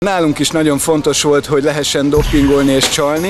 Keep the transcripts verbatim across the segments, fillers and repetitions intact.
Nálunk is nagyon fontos volt, hogy lehessen dopingolni és csalni.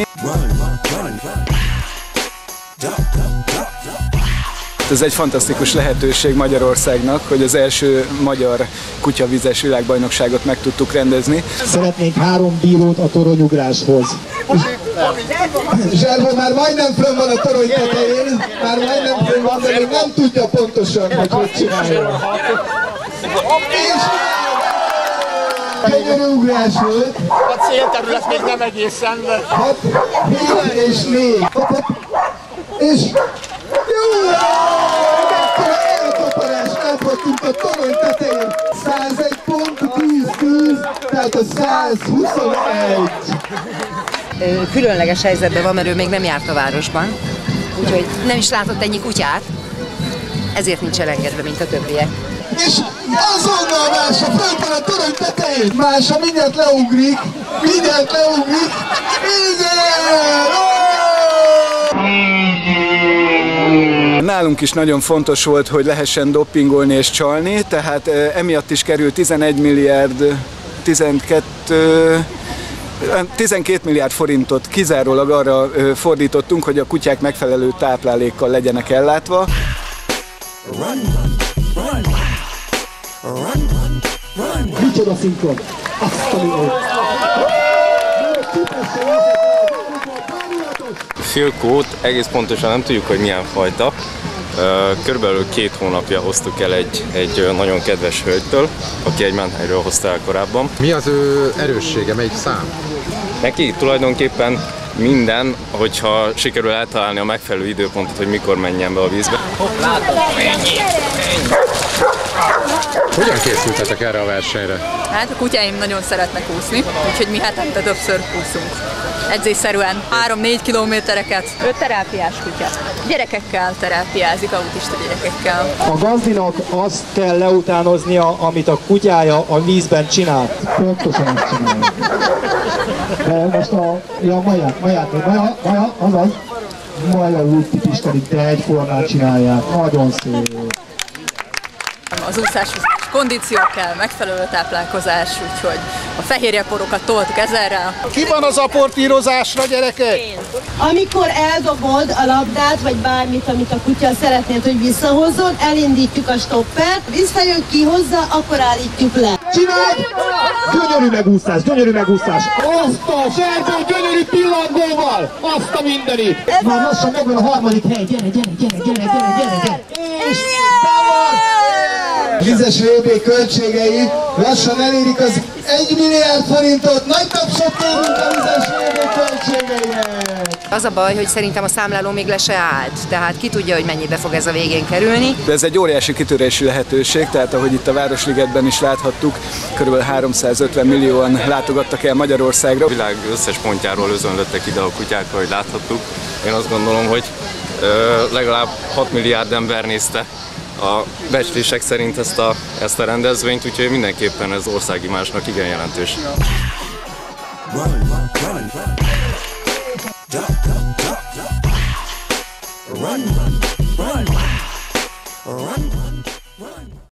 Ez egy fantasztikus lehetőség Magyarországnak, hogy az első magyar kutyavizes világbajnokságot meg tudtuk rendezni. Szeretnénk három bírót a toronyugráshoz. Zserbo már majdnem fönn van a torony tetején, már majdnem fönn van, de még nem tudja pontosan, hogy hogy csinálja. És gyönyörű ugrás volt. A célterület még nem egészen, de... hat, hét és négy. És... Jó! Mekkora elkaparás, elfogtunk a torony tetején. százegy pont tíz tíz, tehát a száz huszonegy. Különleges helyzetben van, mert ő még nem járt a városban, úgyhogy nem is látott ennyi kutyát, ezért nincs elengedve, mint a többiek. És azonnal Mása fönt van a torony tetején! Mása mindjárt leugrik, mindjárt leugrik, igen! Nálunk is nagyon fontos volt, hogy lehessen dopingolni és csalni, tehát emiatt is került tizenegy milliárd, tizenkettő, tizenkét milliárd forintot kizárólag arra fordítottunk, hogy a kutyák megfelelő táplálékkal legyenek ellátva. Micsoda szinkron! Azt a minőt! Phil Coe-t egész pontosan nem tudjuk, hogy milyen fajta. Körülbelül két hónapja hoztuk el egy, egy nagyon kedves hölgytől, aki egy menhelyről hozta el korábban. Mi az ő erőssége, melyik szám? Neki tulajdonképpen minden, hogyha sikerül eltalálni a megfelelő időpontot, hogy mikor menjen be a vízbe. Hogyan készültetek erre a versenyre? Hát a kutyáim nagyon szeretnek úszni, úgyhogy mi hetente többször úszunk. Edzésszerűen három-négy kilométereket. Ő terápiás kutya. Gyerekekkel terápiázik, autista gyerekekkel. A gazdinak azt kell leutánoznia, amit a kutyája a vízben csinált. Pontosan azt csinálja. De most a... Ja, Maját, Maját, Maja, Maja, azaz. Maja úgy tipistelik, de egyformán csinálják. Nagyon szép. Az úszáshoz kondíció kell, megfelelő táplálkozás, úgyhogy a fehérjeporokat toltuk ezerrel. Ki van az aportírozásra, gyerekek? Én. Amikor eldobod a labdát, vagy bármit, amit a kutya szeretnéd, hogy visszahozzon, elindítjuk a stoppert, visszajön, kihozza, akkor állítjuk le. Csináld! Gyönyörű megúszás, gyönyörű megúszás! Azt a Zserbo gyönyörű pillangóval! Azt a mindenit! Már lassan megvan a harmadik hely, gyere, gyere, gyere, gyere, gyere, gyere, gyere! És bevan! Vizes vé bé költségei lassan elérik az egy milliárd forintot. Nagy tapsot kérünk a vizes vé bé költségeinek! Az a baj, hogy szerintem a számláló még le se állt, tehát ki tudja, hogy mennyibe fog ez a végén kerülni. De ez egy óriási kitörési lehetőség, tehát ahogy itt a Városligetben is láthattuk, kb. háromszázötven millióan látogattak el Magyarországra. A világ összes pontjáról özönlöttek ide a kutyák, ahogy láthattuk. Én azt gondolom, hogy ö, legalább hat milliárd ember nézte a becslések szerint ezt a, ezt a rendezvényt, úgyhogy mindenképpen ez országimázsnak igen jelentős. Run, run, run, run.